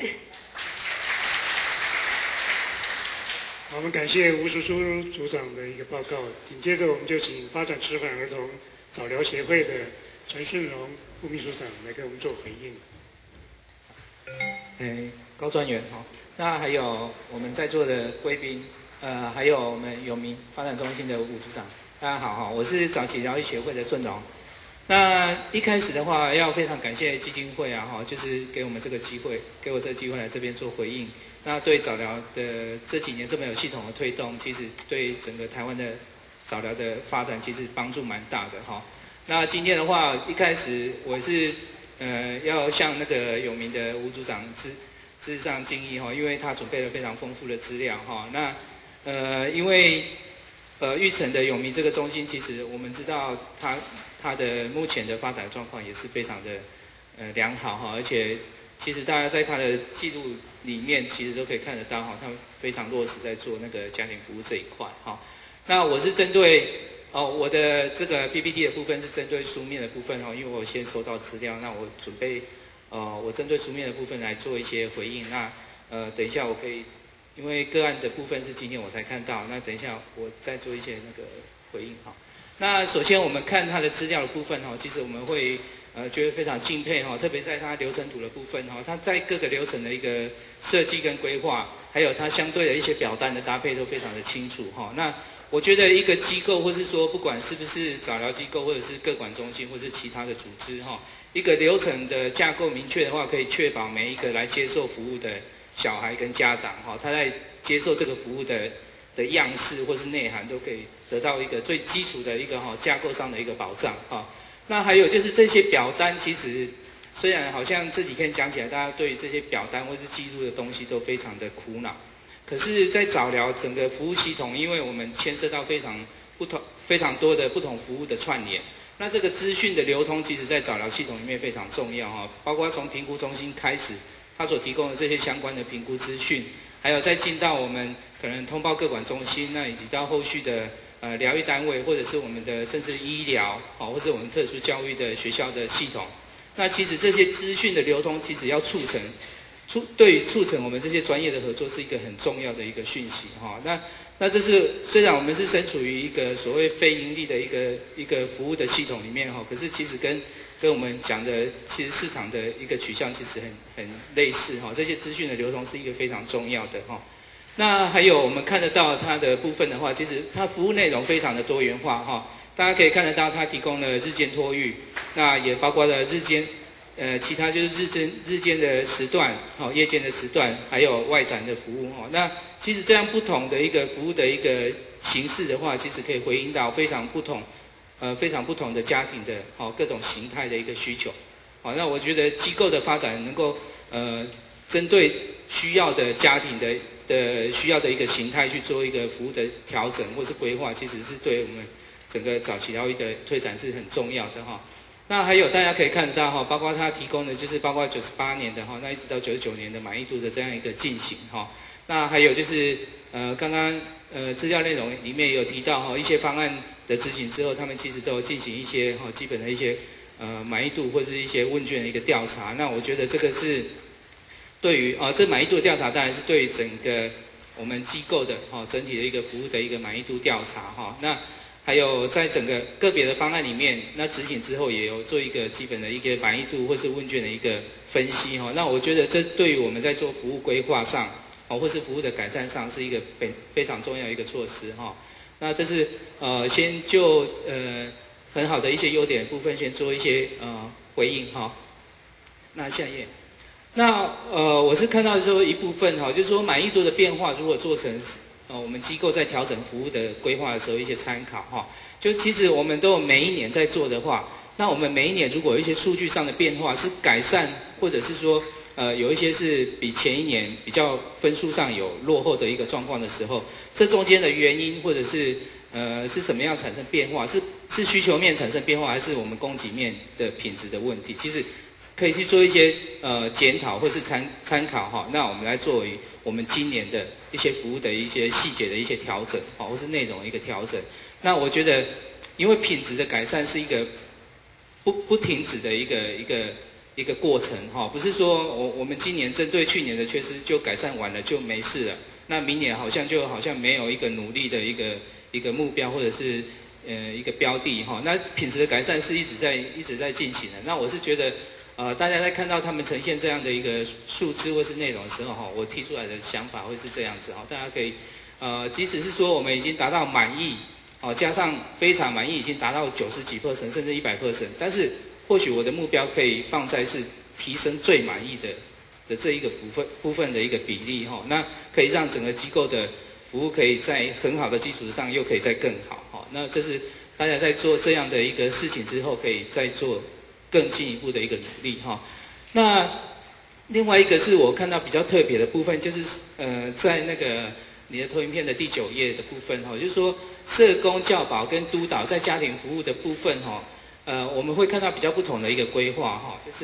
好，我们感谢吴淑淑组长的一个报告。紧接着我们就请发展迟缓儿童早疗协会的陈顺荣副秘书长来给我们做回应。 哎，高专员哈。 那还有我们在座的贵宾，呃，还有我们永明发展中心的吴组长，大家好哈，我是早期疗愈协会的顺荣。那一开始的话，要非常感谢基金会啊哈，就是给我们这个机会，给我这个机会来这边做回应。那对早疗的这几年这么有系统的推动，其实对整个台湾的早疗的发展其实帮助蛮大的哈。那今天的话，一开始我是呃要向那个有名的吴组长致致上敬意哈，因为他准备了非常丰富的资料哈。那呃因为呃玉成的永明这个中心，其实我们知道它它的目前的发展状况也是非常的呃良好哈，而且其实大家在它的记录里面，其实都可以看得到哈，他们非常落实在做那个家庭服务这一块哈。那我是针对哦我的这个 P P T 的部分是针对书面的部分哈，因为我先收到资料，那我准备呃我针对书面的部分来做一些回应。那呃等一下我可以，因为个案的部分是今天我才看到，那等一下我再做一些那个回应哈。那首先我们看它的资料的部分哈，其实我们会呃觉得非常敬佩哈，特别在它流程图的部分哈，它在各个流程的一个设计跟规划，还有它相对的一些表单的搭配都非常的清楚哈。那我觉得一个机构，或是说不管是不是早疗机构，或者是个管中心，或是其他的组织哈，一个流程的架构明确的话，可以确保每一个来接受服务的小孩跟家长哈，他在接受这个服务的的样式或是内涵，都可以得到一个最基础的一个哈架构上的一个保障哈。那还有就是这些表单，其实虽然好像这几天讲起来，大家对于这些表单或是记录的东西都非常的苦恼。可是，在早疗整个服务系统，因为我们牵涉到非常不同、非常多的不同服务的串联，那这个资讯的流通，其实在早疗系统里面非常重要哈。包括从评估中心开始，它所提供的这些相关的评估资讯，还有再进到我们可能通报个管中心，那以及到后续的呃疗愈单位，或者是我们的甚至医疗，好，或是我们特殊教育的学校的系统。那其实这些资讯的流通，其实要促成。促对于促成我们这些专业的合作是一个很重要的一个讯息哈。那那这是虽然我们是身处于一个所谓非盈利的一个一个服务的系统里面哈，可是其实跟跟我们讲的其实市场的一个取向其实很很类似哈。这些资讯的流通是一个非常重要的哈。那还有我们看得到它的部分的话，其实它服务内容非常的多元化哈。大家可以看得到它提供了日间托育，那也包括了日间。呃，其他就是日间日间的时段，好、哦，夜间的时段，还有外展的服务哦。那其实这样不同的一个服务的一个形式的话，其实可以回应到非常不同，呃，非常不同的家庭的哦各种形态的一个需求。好、哦，那我觉得机构的发展能够呃针对需要的家庭的的需要的一个形态去做一个服务的调整或是规划，其实是对我们整个早期疗愈的推展是很重要的哈。哦，那还有大家可以看得到哈，包括它提供的就是包括九十八年的哈，那一直到九十九年的满意度的这样一个进行哈。那还有就是呃刚刚呃资料内容里面有提到哈，一些方案的执行之后，他们其实都有进行一些哈基本的一些呃满意度或是一些问卷的一个调查。那我觉得这个是对于啊这满意度的调查，当然是对于整个我们机构的哈整体的一个服务的一个满意度调查哈。那还有在整个个别的方案里面，那执行之后也有做一个基本的一个满意度或是问卷的一个分析哈。那我觉得这对于我们在做服务规划上，哦或是服务的改善上是一个非非常重要的一个措施哈。那这是呃先就呃很好的一些优点的部分先做一些呃回应哈。那下一页，那呃我是看到说一部分哈，就是说满意度的变化如果做成呃，我们机构在调整服务的规划的时候，一些参考哈，就其实我们都有每一年在做的话，那我们每一年如果有一些数据上的变化是改善，或者是说呃有一些是比前一年比较分数上有落后的一个状况的时候，这中间的原因或者是呃是什么样产生变化？是是需求面产生变化，还是我们供给面的品质的问题？其实可以去做一些呃检讨或是参参考哈。那我们来作为我们今年的一些服务的一些细节的一些调整，哦，或是内容的一个调整。那我觉得，因为品质的改善是一个不不停止的一个一个一个过程，哈，不是说我我们今年针对去年的缺失就改善完了就没事了，那明年好像就好像没有一个努力的一个一个目标或者是呃一个标的哈。那品质的改善是一直在一直在进行的。那我是觉得， 呃，大家在看到他们呈现这样的一个数字或是内容的时候，哈，我提出来的想法会是这样子，哈，大家可以，呃，即使是说我们已经达到满意，哦，加上非常满意，已经达到九十几 percent 甚至一百 percent， 但是或许我的目标可以放在是提升最满意的的这一个部分部分的一个比例，哈，那可以让整个机构的服务可以在很好的基础上又可以再更好，哈，那这是大家在做这样的一个事情之后，可以再做更进一步的一个努力哈。那另外一个是我看到比较特别的部分，就是呃，在那个你的投影片的第九页的部分哈，就是说社工教保跟督导在家庭服务的部分哈，呃，我们会看到比较不同的一个规划哈，就是。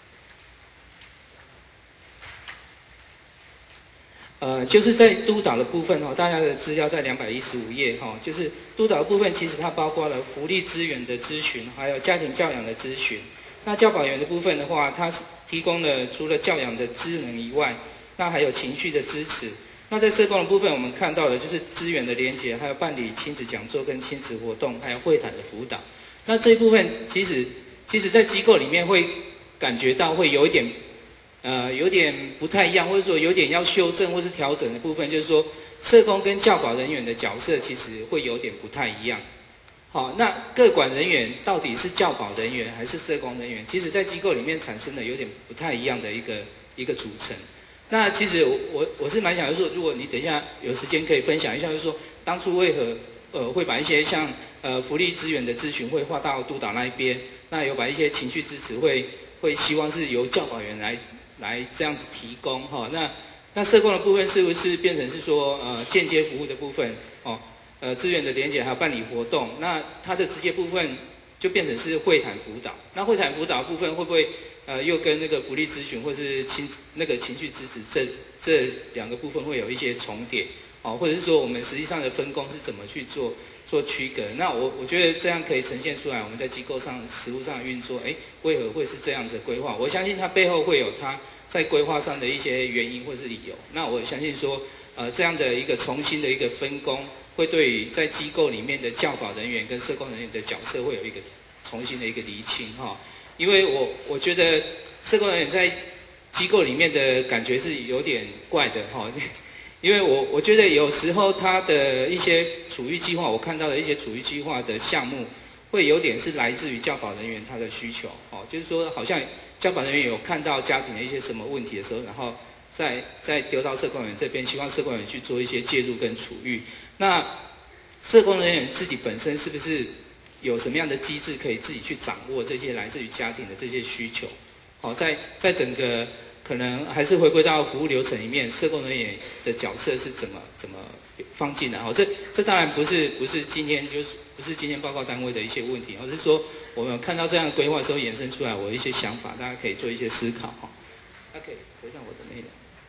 呃，就是在督导的部分哈，大家的资料在两百一十五页哈，就是督导的部分，其实它包括了福利资源的咨询，还有家庭教养的咨询。那教保员的部分的话，它是提供了除了教养的职能以外，那还有情绪的支持。那在社工的部分，我们看到的就是资源的连结，还有办理亲子讲座跟亲子活动，还有会谈的辅导。那这一部分其实，其实在机构里面会感觉到会有一点。呃，有点不太一样，或者说有点要修正或是调整的部分，就是说，社工跟教保人员的角色其实会有点不太一样。好，那个管人员到底是教保人员还是社工人员？其实，在机构里面产生了有点不太一样的一个一个组成。那其实我我我是蛮想说，如果你等一下有时间可以分享一下，就是说当初为何呃会把一些像呃福利资源的咨询会划到督导那一边，那有把一些情绪支持会会希望是由教保员来。来这样子提供哈，那那社工的部分是不是变成是说呃间接服务的部分哦，呃资源的连结还有办理活动，那它的直接部分就变成是会谈辅导，那会谈辅导部分会不会呃又跟那个福利咨询或是情那个情绪支持这这两个部分会有一些重叠哦，或者是说我们实际上的分工是怎么去做做区隔？那我我觉得这样可以呈现出来，我们在机构上实务上运作，哎，为何会是这样子的规划？我相信它背后会有它在规划上的一些原因或是理由。那我相信说，呃，这样的一个重新的一个分工，会对于在机构里面的教保人员跟社工人员的角色会有一个重新的一个厘清哈。因为我我觉得社工人员在机构里面的感觉是有点怪的哈。因为我我觉得有时候他的一些处遇计划，我看到的一些处遇计划的项目，会有点是来自于教保人员他的需求，哦，就是说好像教保人员有看到家庭的一些什么问题的时候，然后再再丢到社工人员这边，希望社工人员去做一些介入跟处遇。那社工人员自己本身是不是有什么样的机制可以自己去掌握这些来自于家庭的这些需求？好，在在整个。可能还是回归到服务流程里面，社工人员的角色是怎么怎么放进来？哦，这这当然不是不是今天就是不是今天报告单位的一些问题，而是说我们看到这样的规划的时候衍生出来我的一些想法，大家可以做一些思考哈。那可以回到我的内容。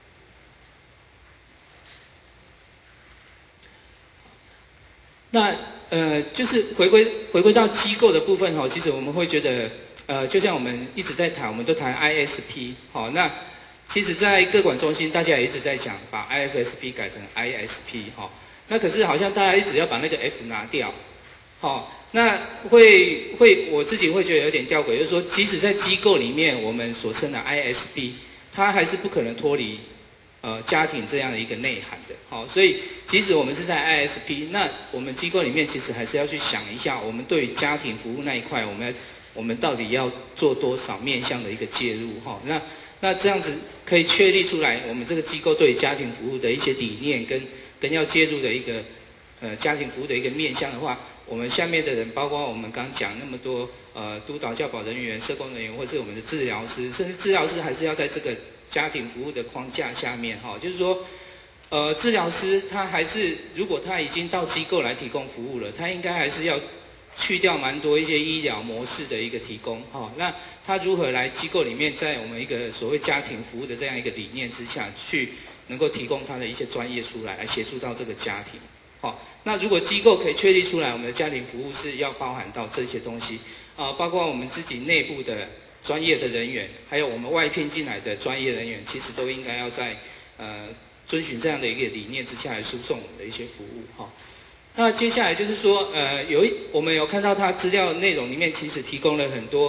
那呃，就是回归回归到机构的部分哈，其实我们会觉得。呃，就像我们一直在谈，我们都谈 I S P， 好，那其实，在个管中心，大家也一直在讲把 I F S P 改成 I S P， 哈，那可是好像大家一直要把那个 F 拿掉，好，那会会我自己会觉得有点吊诡，就是说，即使在机构里面，我们所称的 I S P， 它还是不可能脱离呃家庭这样的一个内涵的，好，所以即使我们是在 I S P， 那我们机构里面其实还是要去想一下，我们对于家庭服务那一块，我们要。我们到底要做多少面向的一个介入哈？那那这样子可以确立出来，我们这个机构对家庭服务的一些理念跟跟要介入的一个呃家庭服务的一个面向的话，我们下面的人，包括我们刚讲那么多呃督导教保人员、社工人员，或是我们的治疗师，甚至治疗师还是要在这个家庭服务的框架下面哈，就是说呃治疗师他还是如果他已经到机构来提供服务了，他应该还是要。去掉蛮多一些医疗模式的一个提供，哈，那他如何来机构里面，在我们一个所谓家庭服务的这样一个理念之下，去能够提供他的一些专业出来，来协助到这个家庭，好，那如果机构可以确立出来，我们的家庭服务是要包含到这些东西，啊，包括我们自己内部的专业的人员，还有我们外聘进来的专业人员，其实都应该要在呃遵循这样的一个理念之下来输送我们的一些服务，哈。那接下来就是说，呃，有一我们有看到它资料内容里面其实提供了很多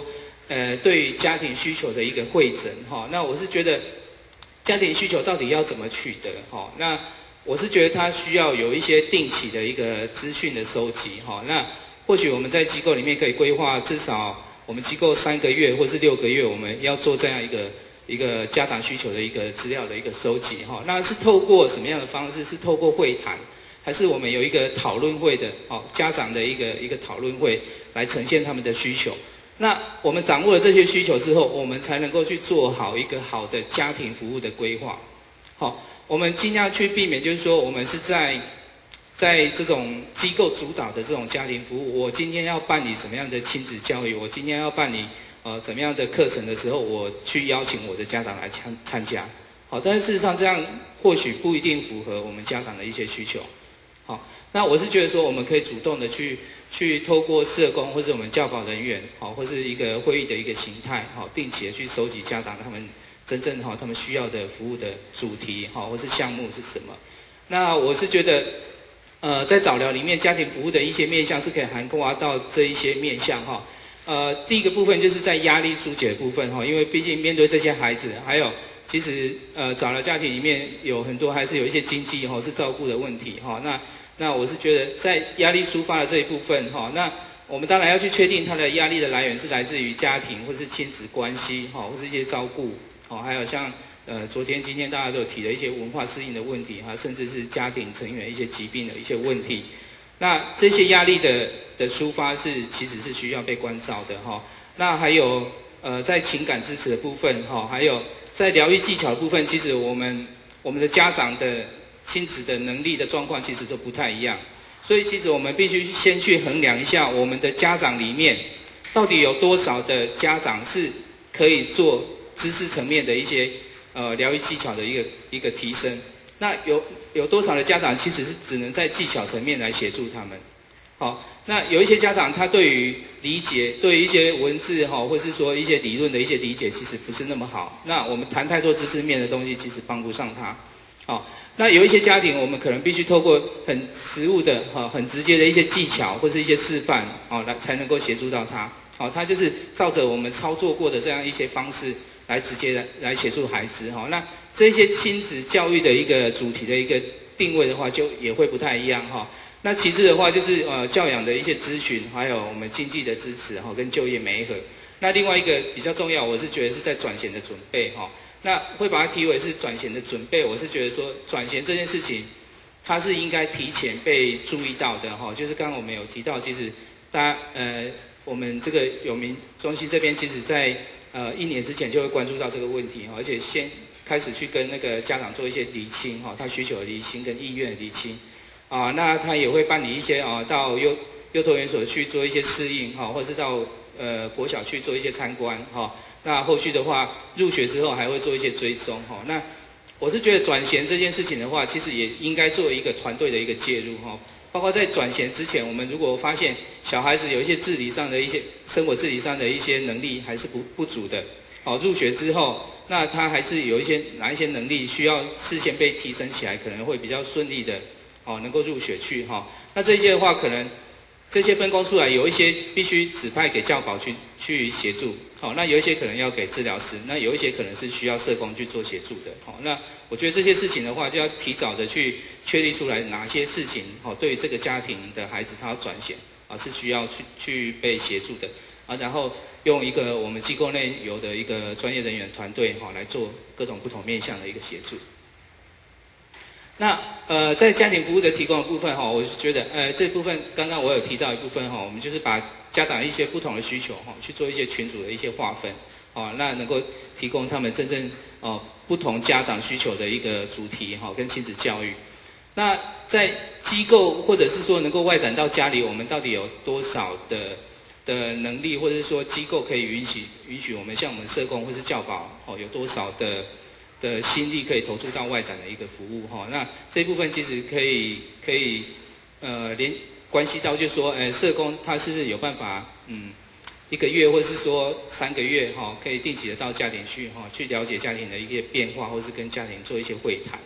呃对于家庭需求的一个汇整哈。那我是觉得家庭需求到底要怎么取得哈？那我是觉得它需要有一些定期的一个资讯的收集哈。那或许我们在机构里面可以规划至少我们机构三个月或是六个月，我们要做这样一个一个家长需求的一个资料的一个收集哈。那是透过什么样的方式？是透过会谈，还是我们有一个讨论会的哦家长的一个一个讨论会来呈现他们的需求？那我们掌握了这些需求之后，我们才能够去做好一个好的家庭服务的规划。好，我们尽量去避免，就是说我们是在在这种机构主导的这种家庭服务，我今天要办理什么样的亲子教育，我今天要办理呃怎么样的课程的时候，我去邀请我的家长来参参加。好，但是事实上这样或许不一定符合我们家长的一些需求。好，那我是觉得说我们可以主动的去去透过社工或是我们教保人员，好，或是一个会议的一个形态，好，定期的去收集家长他们真正好他们需要的服务的主题，好，或是项目是什么。那我是觉得呃，在早疗里面，家庭服务的一些面向是可以涵盖到这一些面向哈。呃，第一个部分就是在压力疏解的部分哈，因为毕竟面对这些孩子，还有其实呃早疗家庭里面有很多还是有一些经济哈是照顾的问题哈。那那我是觉得在压力抒发的这一部分哈，那我们当然要去确定他的压力的来源是来自于家庭或是亲子关系哈，或是一些照顾哦，还有像。呃，昨天、今天大家都有提了一些文化适应的问题哈，甚至是家庭成员一些疾病的一些问题。那这些压力的的抒发是其实是需要被关照的哈。那还有呃，在情感支持的部分哈，还有在疗愈技巧的部分，其实我们我们的家长的亲子的能力的状况其实都不太一样，所以其实我们必须先去衡量一下我们的家长里面到底有多少的家长是可以做知识层面的一些。呃，疗愈技巧的一个一个提升，那有有多少的家长其实是只能在技巧层面来协助他们？好，那有一些家长他对于理解，对于一些文字哈，或是说一些理论的一些理解，其实不是那么好。那我们谈太多知识面的东西，其实帮不上他。好，那有一些家庭，我们可能必须透过很实务的哈、很直接的一些技巧或是一些示范，哦，来才能够协助到他。好，他就是照着我们操作过的这样一些方式。来直接来来协助孩子哈，那这些亲子教育的一个主题的一个定位的话，就也会不太一样哈。那其次的话，就是呃教养的一些咨询，还有我们经济的支持哈，跟就业媒合。那另外一个比较重要，我是觉得是在转衔的准备哈。那会把它提为是转衔的准备，我是觉得说转衔这件事情，它是应该提前被注意到的哈。就是刚刚我们有提到，其实大家呃我们这个有名中心这边，其实在呃，一年之前就会关注到这个问题哈，而且先开始去跟那个家长做一些厘清哈，他需求的厘清跟意愿的厘清，啊，那他也会办理一些啊，到幼幼托园所去做一些适应哈，或是到呃国小去做一些参观哈，那后续的话入学之后还会做一些追踪哈，那我是觉得转衔这件事情的话，其实也应该做一个团队的一个介入哈。包括在转衔之前，我们如果发现小孩子有一些自理上的一些生活自理上的一些能力还是不不足的，好，入学之后，那他还是有一些哪一些能力需要事先被提升起来，可能会比较顺利的，哦，能够入学去哈。那这些的话，可能这些分工出来，有一些必须指派给教保去去协助，好，那有一些可能要给治疗师，那有一些可能是需要社工去做协助的，好，那我觉得这些事情的话，就要提早的去确立出来哪些事情，好，对于这个家庭的孩子他要转衔啊，是需要去去被协助的啊，然后用一个我们机构内有的一个专业人员团队，好，来做各种不同面向的一个协助。那呃，在家庭服务的提供的部分哈，我是觉得呃这部分刚刚我有提到一部分哈，我们就是把家长一些不同的需求哈，去做一些群组的一些划分，哦，那能够提供他们真正哦不同家长需求的一个主题哈，跟亲子教育。那在机构或者是说能够外展到家里，我们到底有多少的的能力，或者是说机构可以允许允许我们像我们社工或是教保哦，有多少的的心力可以投注到外展的一个服务哈，那这一部分其实可以可以呃连关系到就是说，呃社工他是不是有办法嗯一个月或者是说三个月哈，可以定期的到家庭去哈，去了解家庭的一些变化，或是跟家庭做一些会谈。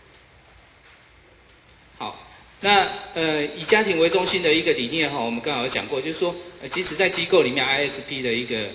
好，那呃以家庭为中心的一个理念哈，我们刚好有讲过，就是说，呃即使在机构里面 I S P 的一个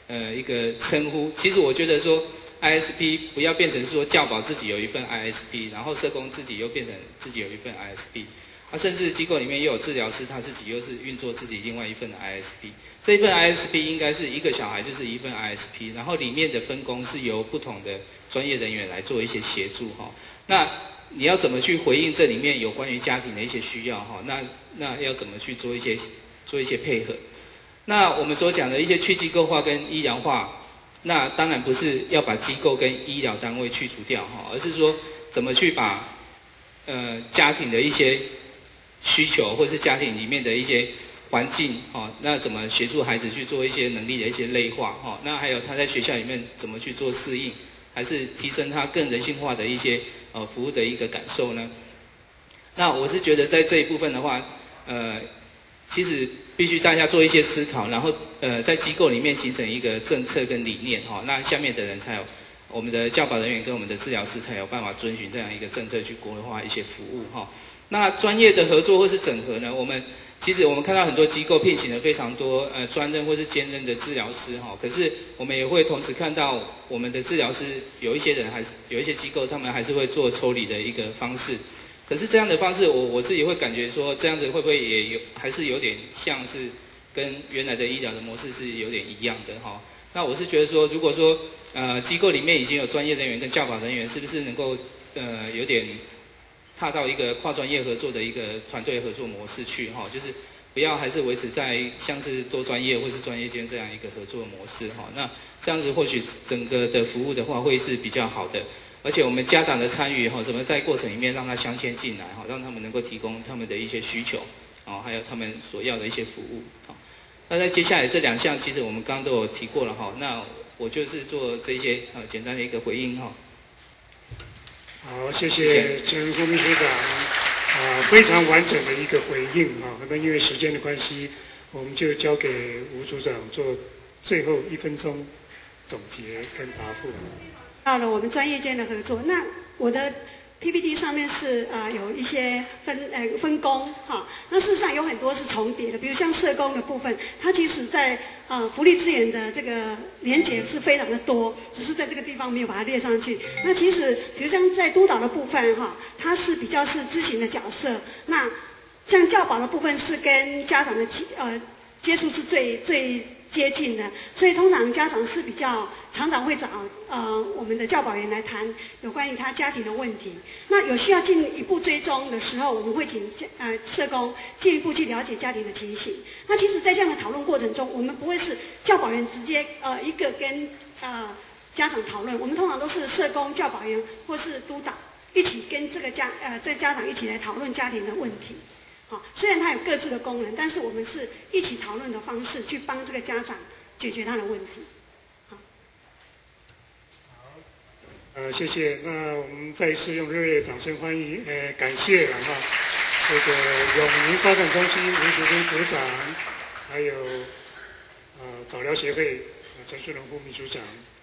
呃一个称呼。其实我觉得说 I S P 不要变成说教保自己有一份 I S P， 然后社工自己又变成自己有一份 I S P， 啊，甚至机构里面又有治疗师，他自己又是运作自己另外一份的 I S P。这一份 I S P 应该是一个小孩就是一份 I S P， 然后里面的分工是由不同的专业人员来做一些协助哈。那你要怎么去回应这里面有关于家庭的一些需要哈？那那要怎么去做一些做一些配合？那我们所讲的一些去机构化跟医疗化，那当然不是要把机构跟医疗单位去除掉哈，而是说怎么去把呃家庭的一些需求，或是家庭里面的一些环境哈，那怎么协助孩子去做一些能力的一些类化哈？那还有他在学校里面怎么去做适应，还是提升他更人性化的一些呃服务的一个感受呢？那我是觉得在这一部分的话，呃，其实必须大家做一些思考，然后呃在机构里面形成一个政策跟理念哈，那下面的人才有我们的教保人员跟我们的治疗师才有办法遵循这样一个政策去规划一些服务哈。那专业的合作或是整合呢，我们其实我们看到很多机构聘请了非常多呃专任或是兼任的治疗师哈，可是我们也会同时看到我们的治疗师有一些人还是有一些机构他们还是会做抽离的一个方式。可是这样的方式，我我自己会感觉说，这样子会不会也有还是有点像是跟原来的医疗的模式是有点一样的哈？那我是觉得说，如果说呃机构里面已经有专业人员跟教保人员，是不是能够呃有点踏到一个跨专业合作的一个团队合作模式去哈？就是不要还是维持在像是多专业或是专业间这样一个合作模式哈？那这样子或许整个的服务的话会是比较好的。而且我们家长的参与哈，怎么在过程里面让他镶嵌进来哈，让他们能够提供他们的一些需求，哦，还有他们所要的一些服务。好，那在接下来这两项，其实我们刚刚都有提过了哈。那我就是做这些呃简单的一个回应哈。 好，谢谢陈副秘书长，啊，非常完整的一个回应啊。那因为时间的关系，我们就交给吴组长做最后一分钟总结跟答复。 到了我们专业间的合作，那我的 P P T 上面是啊、呃、有一些分呃分工哈，那事实上有很多是重叠的，比如像社工的部分，它其实在呃福利资源的这个连结是非常的多，只是在这个地方没有把它列上去。那其实比如像在督导的部分哈，它是比较是咨询的角色，那像教保的部分是跟家长的呃接触是最最接近的，所以通常家长是比较常常会找呃我们的教保员来谈有关于他家庭的问题。那有需要进一步追踪的时候，我们会请呃社工进一步去了解家庭的情形。那其实，在这样的讨论过程中，我们不会是教保员直接呃一个跟呃家长讨论，我们通常都是社工、教保员或是督导一起跟这个家呃这家长一起来讨论家庭的问题。好，虽然它有各自的功能，但是我们是一起讨论的方式去帮这个家长解决他的问题。好， 好，呃，谢谢。那我们再一次用热烈的掌声欢迎，呃，感谢了哈，这个永明发展中心吴淑珍组长，还有呃早疗协会呃陈树荣副秘书长。